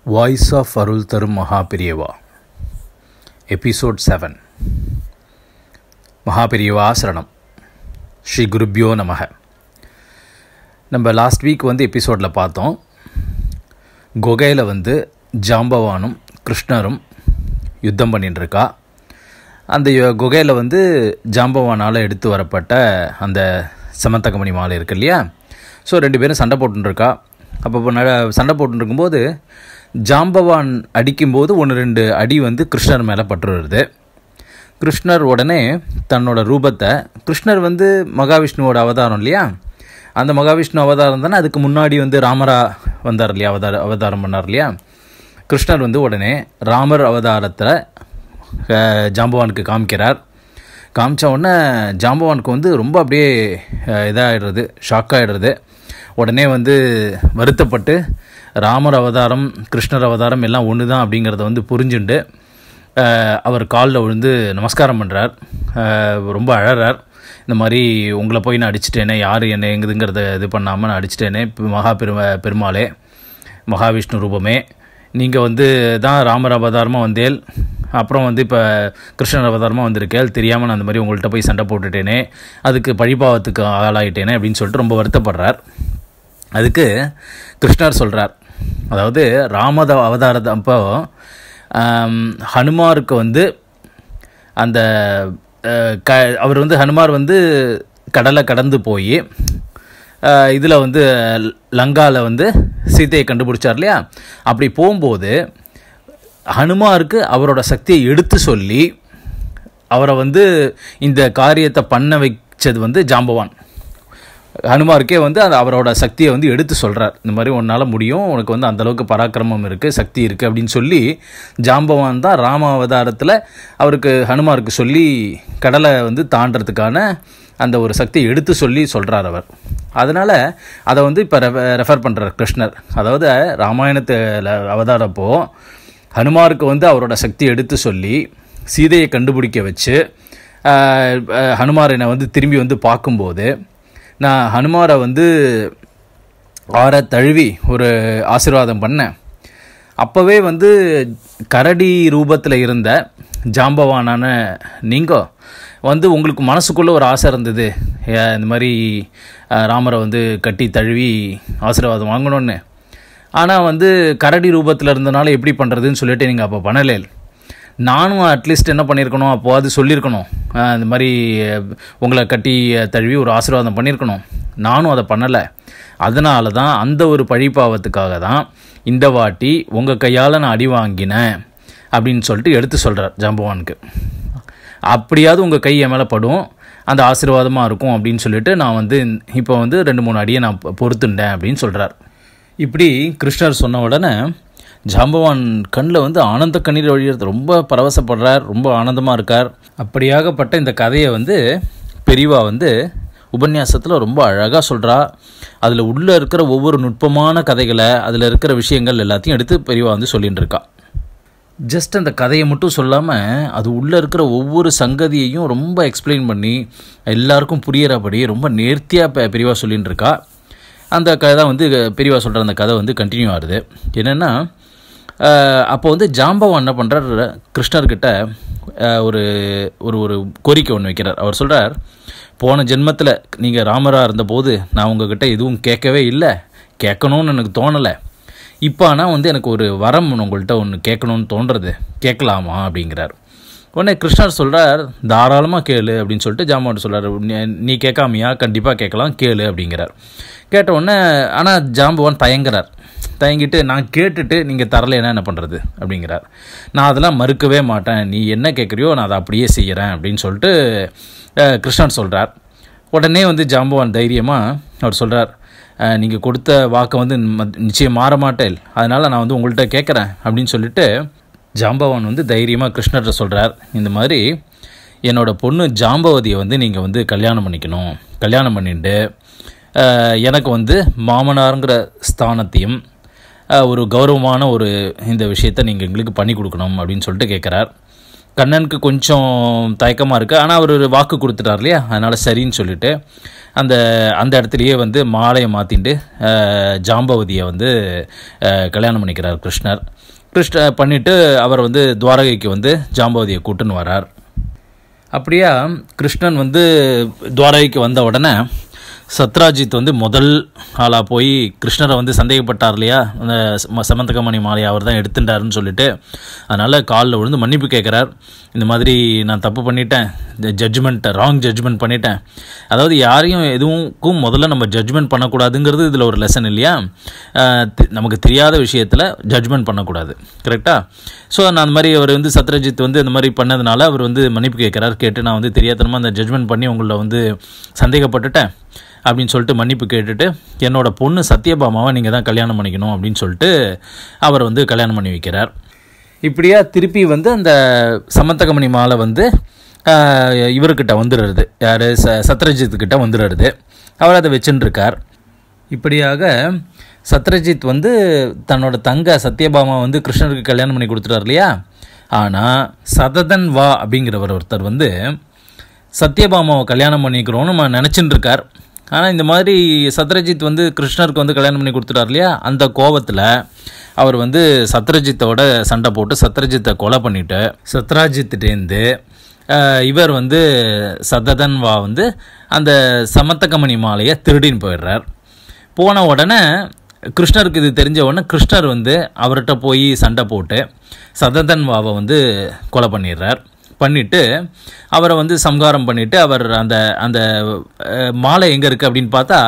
Voice of அருள் தரும் Mahaperiyava episode 7. Mahaperiyava சரணம். ஸ்ரீ குருப்யோ நமக. நம்ம லாஸ்ட் வீக் எபிசோடில் பார்த்தோம், குகையில் ஜாம்பவானும் கிருஷ்ணரும் யுத்தம் பண்ணிட்டுருக்கா. அந்த குகையில் ஜாம்பவானால் எடுத்து வரப்பட்ட அந்த சமந்தகமணி மாலை இருக்கு இல்லையா, ஸோ 2 பேரும் சண்டை போட்டுருக்கா. அப்போ சண்டை போட்டுருக்கும்போது ஜாம்பவான் அடிக்கும்போது 1-2 அடி கிருஷ்ணர் மேலே பட்டு வருது. கிருஷ்ணர் உடனே தன்னோட ரூபத்தை, கிருஷ்ணர் மகாவிஷ்ணுவோட அவதாரம் இல்லையா, அந்த மகாவிஷ்ணு அவதாரம் தானே அதுக்கு முன்னாடி ராமரா வந்தார் இல்லையா, அவதாரம் பண்ணார் இல்லையா. கிருஷ்ணர் உடனே ராமர் அவதாரத்தில் ஜாம்பவானுக்கு காமிக்கிறார். காமிச்ச உடனே ஜாம்பவானுக்கு ரொம்ப அப்படியே இதாகிடுறது, ஷாக்காகிடுறது. உடனே வருத்தப்பட்டு ராமர் அவதாரம் கிருஷ்ணர் அவதாரம் எல்லாம் ஒன்று தான் அப்படிங்கிறத புரிஞ்சுண்டு அவர் காலில் விழுந்து நமஸ்காரம் பண்ணுறார். ரொம்ப அழறார். இந்த மாதிரி உங்களை போய் நான் அடிச்சிட்டேனே, யார் என்ன எங்குதுங்கிறத இது பண்ணாமல் நான் அடிச்சிட்டேனே, பெருமாளே மகாவிஷ்ணு ரூபமே, நீங்கள் தான் ராமர் அவதாரமாக வந்தேல், அப்புறம் இப்போ கிருஷ்ணர் அவதாரமாக வந்திருக்கேள், தெரியாமல் நான் அந்த மாதிரி உங்கள்கிட்ட போய் சண்டை போட்டுட்டேனே, அதுக்கு பழிபாவத்துக்கு ஆளாயிட்டேனே அப்படின்னு சொல்லிட்டு ரொம்ப வருத்தப்படுறார். அதுக்கு கிருஷ்ணர் சொல்கிறார், அதாவது ராமத அவதாரத்தை அப்போ ஹனுமாருக்கு அந்த அவர் ஹனுமார் கடலை கடந்து போய் இதில் லங்காவில் சீதையை கண்டுபிடிச்சார் இல்லையா. அப்படி போகும்போது ஹனுமாருக்கு அவரோட சக்தியை எடுத்து சொல்லி அவரை இந்த காரியத்தை பண்ண வைச்சது ஜாம்பவான். ஹனுமாருக்கே அந்த அவரோட சக்தியை எடுத்து சொல்கிறார், இந்த மாதிரி உன்னால் முடியும், உனக்கு அந்தளவுக்கு பராக்கிரமம் இருக்குது, சக்தி இருக்குது அப்படின்னு சொல்லி ஜாம்பவான் தான் ராம அவதாரத்தில் அவருக்கு ஹனுமாருக்கு சொல்லி கடலை தாண்டறதுக்கான அந்த ஒரு சக்தியை எடுத்து சொல்லி சொல்கிறார் அவர். அதனால் அதை இப்போ ரெஃபர் பண்ணுறார் கிருஷ்ணர். அதாவது ராமாயணத்தில் அவதாரப்போ ஹனுமாருக்கு அவரோட சக்தியை எடுத்து சொல்லி சீதையை கண்டுபிடிக்க வச்சு ஹனுமார் என்னை திரும்பி பார்க்கும்போது நான் ஹனுமாரை ஆற தழுவி ஒரு ஆசீர்வாதம் பண்ணேன். அப்போவே கரடி ரூபத்தில் இருந்த ஜாம்பவானான நீங்கள் உங்களுக்கு மனசுக்குள்ளே ஒரு ஆசை இருந்தது, இந்த மாதிரி ராமரை கட்டி தழுவி ஆசீர்வாதம் வாங்கணும்னு. ஆனால் கரடி ரூபத்தில் இருந்தனால எப்படி பண்ணுறதுன்னு சொல்லிட்டு நீங்கள் அப்போ பண்ணலே. நானும் அட்லீஸ்ட் என்ன பண்ணியிருக்கணும், அப்போ அது சொல்லியிருக்கணும், இந்த மாதிரி உங்களை கட்டி தழுவி ஒரு ஆசீர்வாதம் பண்ணியிருக்கணும். நானும் அதை பண்ணலை. அதனால தான் அந்த ஒரு பழிப்பாவத்துக்காக தான் இந்த வாட்டி உங்கள் கையால் நான் அடி வாங்கினேன் அப்படின்னு சொல்லிட்டு எடுத்து சொல்கிறார் ஜாம்பவானுக்கு. அப்படியாவது உங்கள் கை என் மேலே படும், அந்த ஆசீர்வாதமாக இருக்கும் அப்படின்னு சொல்லிட்டு நான் இப்போ 2-3 அடியை நான் பொறுத்துட்டேன் அப்படின்னு சொல்கிறார். இப்படி கிருஷ்ணர் சொன்ன உடனே ஜாம்பவான் கண்ணில் ஆனந்த கண்ணீர் வழிகிறது, ரொம்ப பரவசப்படுறார், ரொம்ப ஆனந்தமாக இருக்கார். அப்படியாகப்பட்ட இந்த கதையை பெரியவா உபன்யாசத்தில் ரொம்ப அழகாக சொல்கிறா. அதில் உள்ளே இருக்கிற ஒவ்வொரு நுட்பமான கதைகளை, அதில் இருக்கிற விஷயங்கள் எல்லாத்தையும் எடுத்து பெரியவா சொல்லிகிட்டு இருக்கா. ஜஸ்ட் அந்த கதையை மட்டும் சொல்லாமல் அது உள்ளே இருக்கிற ஒவ்வொரு சங்கதியையும் ரொம்ப எக்ஸ்பிளைன் பண்ணி எல்லாருக்கும் புரிகிறபடி ரொம்ப நேர்த்தியாக பெரியவா சொல்லிகிட்டு இருக்கா. அந்த கதை தான் பெரியவா சொல்கிற அந்த கதை கண்டினியூ ஆகுது. என்னென்னா, அப்போ ஜாம்பவான் என்ன பண்ணுறார், கிருஷ்ணர்கிட்ட ஒரு ஒரு கோரிக்கை ஒன்று வைக்கிறார். அவர் சொல்கிறார், போன ஜென்மத்தில் நீங்கள் ராமராக இருந்தபோது நான் உங்ககிட்ட எதுவும் கேட்கவே இல்லை, கேட்கணும்னு எனக்கு தோணலை. இப்போ ஆனால் எனக்கு ஒரு வரம் உங்கள்கிட்ட ஒன்று கேட்கணும்னு தோன்றது, கேட்கலாமா அப்படிங்கிறார். உடனே கிருஷ்ணர் சொல்கிறார், தாராளமாக கேளு அப்படின்னு சொல்லிட்டு ஜாம்பவான் சொல்கிறார். நீ கேட்காமையா, கண்டிப்பாக கேட்கலாம், கேளு அப்படிங்கிறார். கேட்ட உடனே ஆனால் ஜாம்பவான் தயங்கிட்டு நான் கேட்டுட்டு நீங்கள் தரலைன்னா என்ன பண்ணுறது அப்படிங்கிறார். நான் அதெல்லாம் மறுக்கவே மாட்டேன், நீ என்ன கேட்குறியோ நான் அதை அப்படியே செய்கிறேன் அப்படின்னு சொல்லிட்டு கிருஷ்ணர் சொல்கிறார். உடனே ஜாம்பவான் தைரியமாக அவர் சொல்கிறார், நீங்கள் கொடுத்த வாக்கை நிச்சயம் மாற மாட்டேன், அதனால் நான் உங்கள்கிட்ட கேட்குறேன் அப்படின்னு சொல்லிட்டு ஜாம்பவான் தைரியமாக கிருஷ்ணர்கிட்ட சொல்கிறார், இந்த மாதிரி என்னோடய பொண்ணு ஜாம்பவதியை நீங்கள் கல்யாணம் பண்ணிக்கணும், கல்யாணம் பண்ணிட்டு எனக்கு மாமனாருங்கிற ஸ்தானத்தையும் ஒரு கௌரவமான ஒரு இந்த விஷயத்தை நீங்கள் எங்களுக்கு பண்ணி கொடுக்கணும் அப்படின்னு சொல்லிட்டு கேட்குறார். கண்ணனுக்கு கொஞ்சம் தயக்கமாக இருக்குது. ஆனால் அவர் ஒரு வாக்கு கொடுத்துட்டார் இல்லையா, அதனால் சரின்னு சொல்லிட்டு அந்த இடத்துலையே வந்து மாலையை மாற்றிட்டு ஜாம்பவதியை வந்து கல்யாணம் பண்ணிக்கிறார் கிருஷ்ணர் பண்ணிவிட்டு அவர் வந்து துவாரகைக்கு வந்து ஜாம்பவதியை கூட்டுன்னு வரார். அப்படியா கிருஷ்ணன் வந்து துவாரகைக்கு வந்த உடனே சத்ராஜித் வந்து முதல் ஆளாக போய் கிருஷ்ணரை வந்து சந்தேகப்பட்டார் இல்லையா, அந்த சமந்தகமணி மாலையை அவர் தான் எடுத்துட்டாருன்னு சொல்லிட்டு, அதனால் காலில் விழுந்து மன்னிப்பு கேட்குறார். இந்த மாதிரி நான் தப்பு பண்ணிட்டேன், ராங் ஜட்ஜ்மெண்ட் பண்ணிட்டேன். அதாவது யாரையும் எதுவும் முதல்ல நம்ம ஜட்ஜ்மெண்ட் பண்ணக்கூடாதுங்கிறது இதில் ஒரு லெசன் இல்லையா. நமக்கு தெரியாத விஷயத்தில் ஜட்ஜ்மெண்ட் பண்ணக்கூடாது, கரெக்டாக? ஸோ நான் அந்த மாதிரி அவர் வந்து சத்ரஜித் வந்து இந்த மாதிரி பண்ணதுனால அவர் வந்து மன்னிப்பு கேட்டு நான் வந்து தெரியாதனமாக அந்த ஜட்ஜ்மெண்ட் பண்ணி உங்களை வந்து சந்தேகப்பட்டுட்டேன் அப்படின்னு சொல்லிட்டு மன்னிப்பு கேட்டுட்டு, என்னோட பொண்ணு சத்யபாமாவை நீங்கள் தான் கல்யாணம் பண்ணிக்கணும் அப்படின்னு சொல்லிட்டு அவர் வந்து கல்யாணம் பண்ணி வைக்கிறார். இப்படியா திருப்பி வந்து அந்த சமந்தகமணி மாலை வந்து இவர்கிட்ட வந்துடுறது, யார் சத்ரஜித்துக்கிட்ட வந்துடுறது. அவர் அதை வச்சுட்டுருக்கார். இப்படியாக சத்ரஜித் வந்து தன்னோட தங்க சத்யபாமா வந்து கிருஷ்ணருக்கு கல்யாணம் பண்ணி கொடுத்துட்டார் இல்லையா. ஆனால் சததன் வா அப்படிங்கிறவர் ஒருத்தர் வந்து சத்யபாமாவை கல்யாணம் பண்ணிக்கிறோன்னு நம்ம நினச்சின்னு இருக்கார். ஆனால் இந்த மாதிரி சத்ரஜித் வந்து கிருஷ்ணருக்கு வந்து கல்யாணம் பண்ணி கொடுத்துட்டார் இல்லையா, அந்த கோபத்தில் அவர் வந்து சத்ரஜித்தோட சண்டை போட்டு சத்ரஜித்தை கொலை பண்ணிவிட்டு சத்ராஜித்துட்டேருந்து இவர் வந்து சததன்வா வந்து அந்த சமந்தகமணி மாலையை திருடின்னு போயிடுறார். போன உடனே கிருஷ்ணருக்கு இது தெரிஞ்ச உடனே கிருஷ்ணர் வந்து அவர்கிட்ட போய் சண்டை போட்டு சததன்வாவை வந்து கொலை பண்ணிவிட்டு அவரை வந்து சம்ஹாரம் பண்ணிவிட்டு அவர் அந்த மாலை எங்கே இருக்குது அப்படின்னு பார்த்தா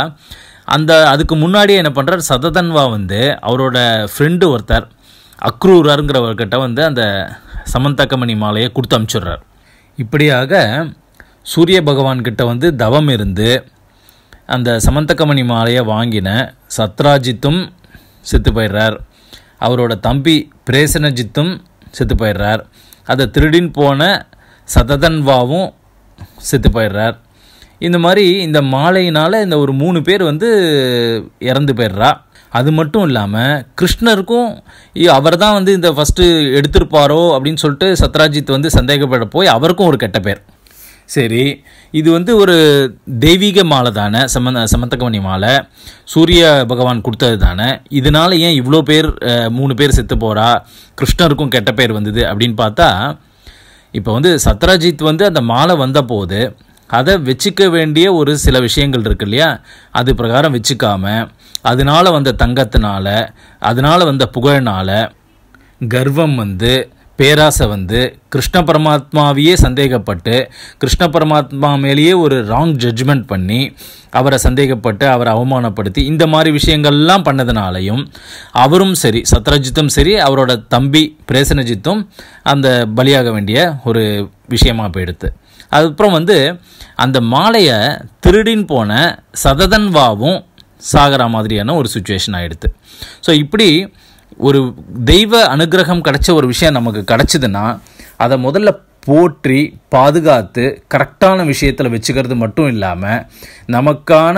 அதுக்கு முன்னாடியே என்ன பண்ணுறார், சததன்வா வந்து அவரோட ஃப்ரெண்டு ஒருத்தர் அக்ரூரருங்கிறவர்கிட்ட வந்து அந்த சமந்தகமணி மாலையை கொடுத்து அனுப்பிச்சுடுறார். இப்படியாக சூரிய பகவான்கிட்ட வந்து தவம் இருந்து அந்த சமந்தகமணி மாலையை வாங்கின சத்ராஜித்தும் செத்து போயிடுறார். அவரோட தம்பி பிரேசனஜித்தும் செத்து போயிடுறார். அதை திருடின்னு போன சததன்வாவும் செத்து போயிடுறார். இந்த மாதிரி இந்த மாலையினால் இந்த ஒரு 3 பேர் வந்து இறந்து போயிடுறா. அது மட்டும் இல்லாமல் கிருஷ்ணருக்கும் அவர் தான் வந்து இந்த ஃபஸ்ட்டு எடுத்திருப்பாரோ அப்படின்னு சொல்லிட்டு சத்ராஜித் வந்து சந்தேகப்பட போய் அவருக்கும் ஒரு கெட்ட பேர். சரி, இது வந்து ஒரு தெய்வீக மாலை தானே, சமந்தகமணி மாலை சூரிய பகவான் கொடுத்தது தானே, இதனால் ஏன் இவ்வளோ பேர் 3 பேர் செத்து போகிறா, கிருஷ்ணருக்கும் கெட்ட பேர் வந்தது அப்படின்னு பார்த்தா, இப்போ வந்து சத்ராஜித் வந்து அந்த மாலை வந்த போது அதை வச்சுக்க வேண்டிய ஒரு சில விஷயங்கள் இருக்கு இல்லையா, அது பிரகாரம் வச்சுக்காம அதனால் வந்த தங்கத்தினால அதனால் வந்த புகழ்னால் கர்வம் வந்து பேராசை வந்து கிருஷ்ண பரமாத்மாவையே சந்தேகப்பட்டு கிருஷ்ண பரமாத்மா மேலேயே ஒரு ராங் ஜட்ஜ்மெண்ட் பண்ணி அவரை சந்தேகப்பட்டு அவரை அவமானப்படுத்தி இந்த மாதிரி விஷயங்கள்லாம் பண்ணதுனாலையும் அவரும் சரி சத்ரஜித்தும் சரி அவரோட தம்பி பிரேசனஜித்தும் அந்த பலியாக வேண்டிய ஒரு விஷயமாக போயிடுது. அதுக்கப்புறம் வந்து அந்த மாலையை திருடின்னு போன சததன்வாவும் சாகிற மாதிரியான ஒரு சுச்சுவேஷன் ஆகிடுது. ஸோ இப்படி ஒரு தெய்வ அனுகிரகம் கிடைச்ச ஒரு விஷயம் நமக்கு கிடைச்சதுன்னா அதை முதல்ல போற்றி பாதுகாத்து கரெக்டான விஷயத்தில் வச்சுக்கிறது மட்டும் இல்லாமல் நமக்கான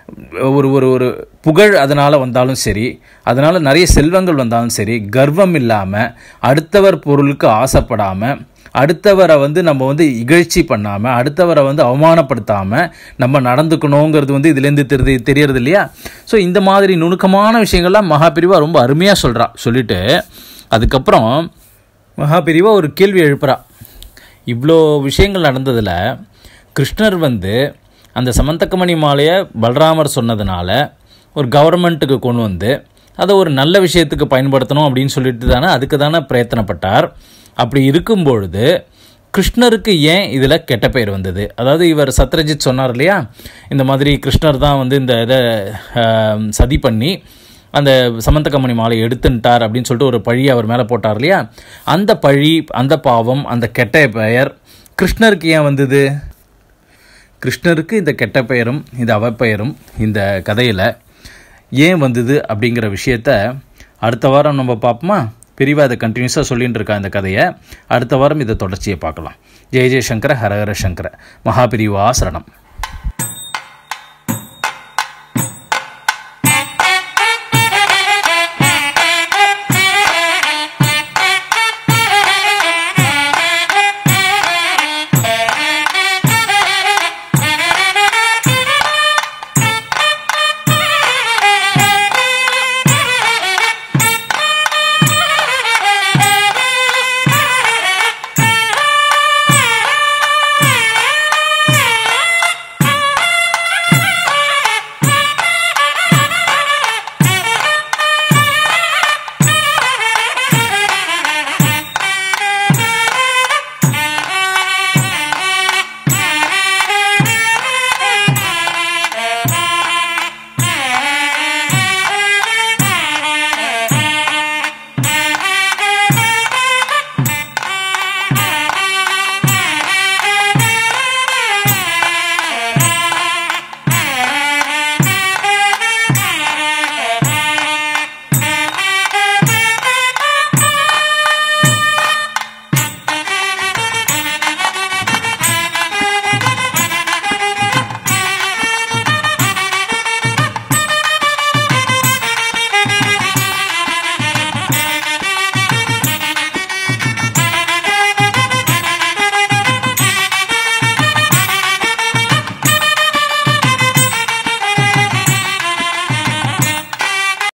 ஒரு ஒரு ஒரு புகழ் அதனால் வந்தாலும் சரி, அதனால் நிறைய செல்வங்கள் வந்தாலும் சரி, கர்வம் இல்லாமல் அடுத்தவர் பொருளுக்கு ஆசைப்படாமல் அடுத்தவரை வந்து நம்ம வந்து இகழ்ச்சி பண்ணாமல் அடுத்தவரை வந்து அவமானப்படுத்தாமல் நம்ம நடந்துக்கணுங்கிறது வந்து இதுலேருந்து தெரியறது இல்லையா. ஸோ இந்த மாதிரி நுணுக்கமான விஷயங்கள்லாம் மகாபிரிவா ரொம்ப அருமையாக சொல்லிட்டு அதுக்கப்புறம் மகாபிரிவா ஒரு கேள்வி எழுப்புறா. இவ்வளோ விஷயங்கள் நடந்ததில் கிருஷ்ணர் வந்து அந்த சமந்தகமணி மாலையை பலராமர் சொன்னதுனால ஒரு கவர்மெண்ட்டுக்கு கொண்டு வந்து அதை ஒரு நல்ல விஷயத்துக்கு பயன்படுத்தணும் அப்படின்னு சொல்லிட்டு தானே அதுக்கு தானே பிரயத்தனப்பட்டார். அப்படி இருக்கும் பொழுது கிருஷ்ணருக்கு ஏன் இதில் கெட்ட பெயர் வந்தது? அதாவது இவர் சத்ரஜித் சொன்னார் இல்லையா, இந்த மாதிரி கிருஷ்ணர் தான் வந்து இந்த இதை சதி பண்ணி அந்த சமந்தகமணி மாலை எடுத்துட்டார் அப்படின்னு சொல்லிட்டு ஒரு பழி அவர் மேலே போட்டார் இல்லையா, அந்த பழி அந்த பாவம் அந்த கெட்ட பெயர் கிருஷ்ணருக்கு ஏன் வந்தது? கிருஷ்ணருக்கு இந்த கெட்ட பெயரும் இந்த அவப்பெயரும் இந்த கதையில் ஏன் வந்தது அப்படிங்கிற விஷயத்த அடுத்த வாரம் நம்ம பார்ப்போமா? பிரிவாக அதை கண்டினியூஸாக சொல்லிகிட்டு இருக்கா இந்த கதையை. அடுத்த வாரம் இதை தொடர்ச்சியை பார்க்கலாம். ஜெய ஜெயசங்கர ஹரஹர சங்கர. மகாபிரிவா சரணம்.